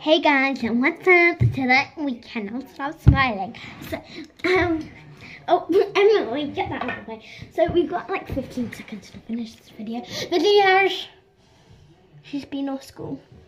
Hey guys, and what's up? Today we cannot stop smiling. So, anyway, get that out of the way. So we've got like 15 seconds to finish this video. She's been off school.